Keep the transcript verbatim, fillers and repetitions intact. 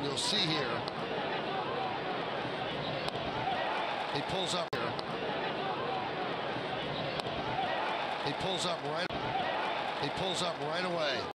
you'll see here, he pulls up here. He pulls up right. He pulls up right away.